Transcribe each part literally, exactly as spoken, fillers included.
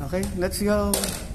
Okay, let's go.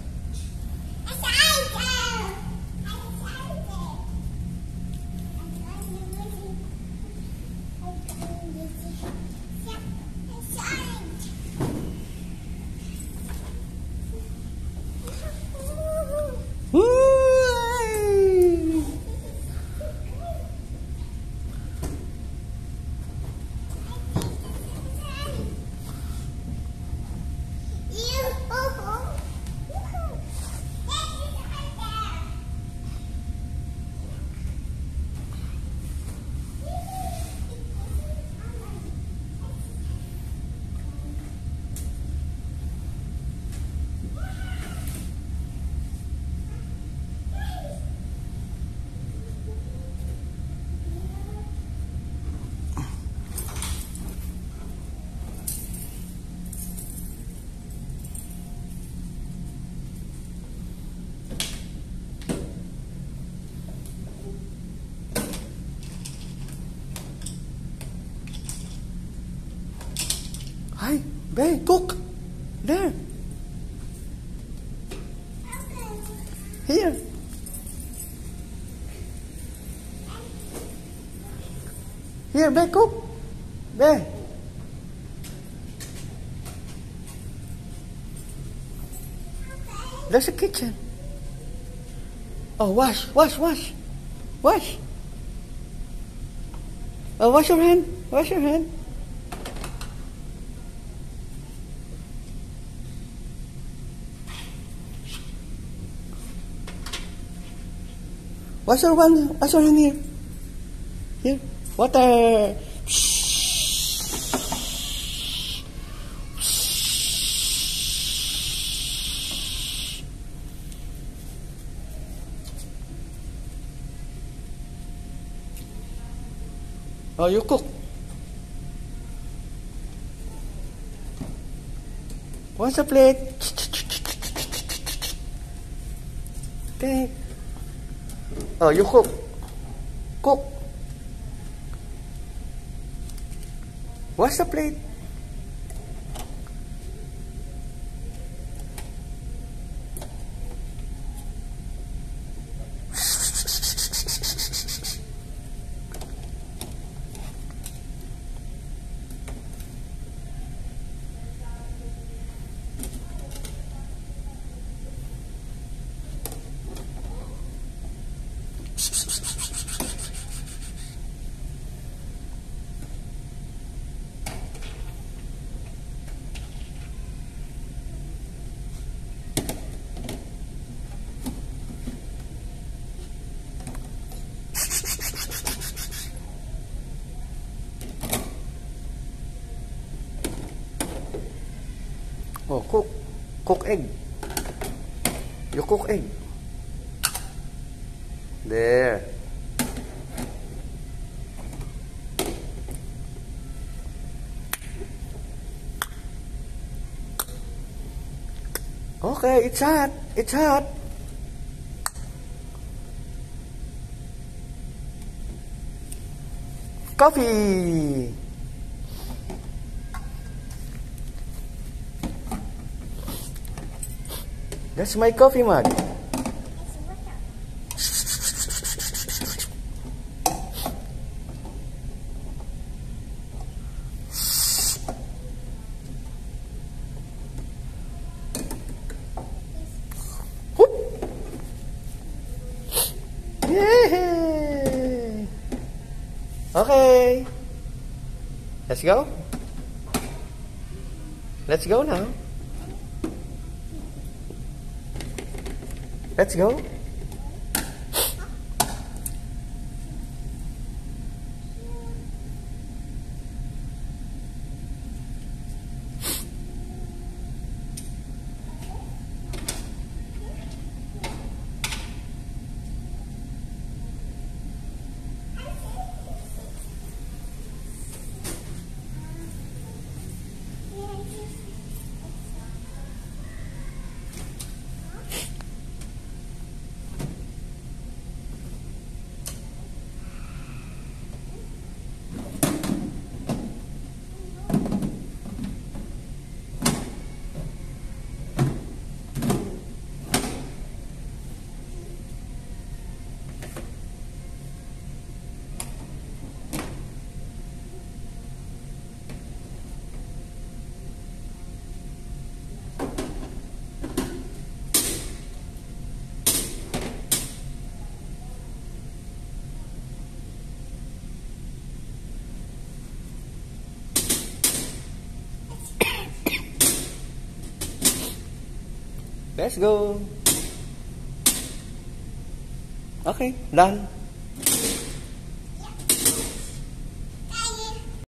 Hi, babe, cook. There. Here. Here, babe, cook. Babe. There's a kitchen. Oh, wash, wash, wash. Wash. Oh, wash your hand. Wash your hand. Wash your one, wash your hand here. Here, water. Oh, you cook. What's the plate? Okay. Oh, you cook. Cook. What's the plate? Oh, cook. Cook egg. You cook egg. There. Okay, it's hot. It's hot. Coffee. That's my coffee mug. Yay! Okay. Let's go. Let's go now. Let's go. Let's go. Okay, done.